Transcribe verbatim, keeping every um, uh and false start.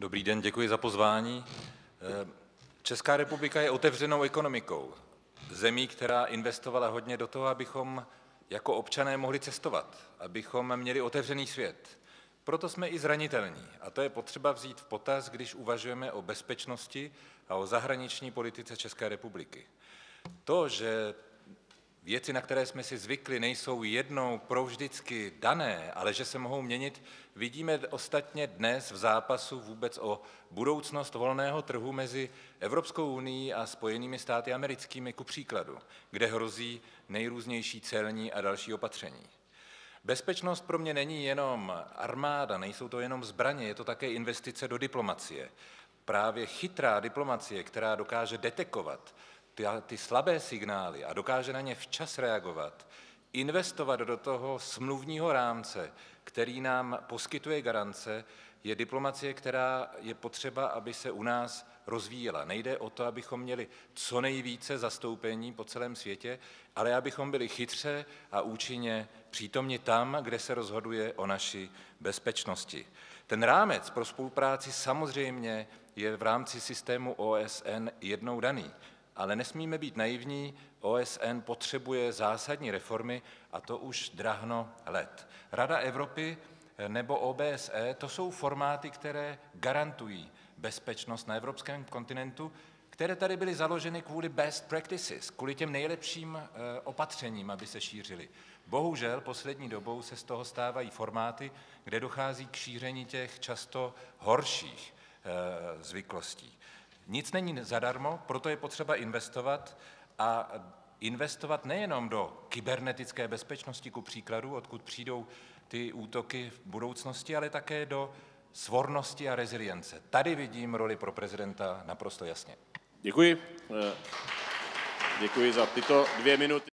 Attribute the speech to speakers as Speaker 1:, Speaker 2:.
Speaker 1: Dobrý den, děkuji za pozvání. Česká republika je otevřenou ekonomikou. Zemí, která investovala hodně do toho, abychom jako občané mohli cestovat, abychom měli otevřený svět. Proto jsme i zranitelní a to je potřeba vzít v potaz, když uvažujeme o bezpečnosti a o zahraniční politice České republiky. To, že věci, na které jsme si zvykli, nejsou jednou provždycky dané, ale že se mohou měnit, vidíme ostatně dnes v zápasu vůbec o budoucnost volného trhu mezi Evropskou unií a Spojenými státy americkými ku příkladu, kde hrozí nejrůznější celní a další opatření. Bezpečnost pro mě není jenom armáda, nejsou to jenom zbraně, je to také investice do diplomacie. Právě chytrá diplomacie, která dokáže detekovat ty, ty slabé signály a dokáže na ně včas reagovat, investovat do toho smluvního rámce, který nám poskytuje garance, je diplomacie, která je potřeba, aby se u nás rozvíjela. Nejde o to, abychom měli co nejvíce zastoupení po celém světě, ale abychom byli chytře a účinně přítomni tam, kde se rozhoduje o naší bezpečnosti. Ten rámec pro spolupráci samozřejmě je v rámci systému O S N jednou daný, ale nesmíme být naivní, O S N potřebuje zásadní reformy a to už drahno let. Rada Evropy nebo O B S E, to jsou formáty, které garantují bezpečnost na evropském kontinentu, které tady byly založeny kvůli best practices, kvůli těm nejlepším opatřením, aby se šířily. Bohužel poslední dobou se z toho stávají formáty, kde dochází k šíření těch často horších zvyklostí. Nic není zadarmo, proto je potřeba investovat a investovat nejenom do kybernetické bezpečnosti, ku příkladu, odkud přijdou ty útoky v budoucnosti, ale také do svornosti a rezilience. Tady vidím roli pro prezidenta naprosto jasně.
Speaker 2: Děkuji. Děkuji za tyto dvě minuty.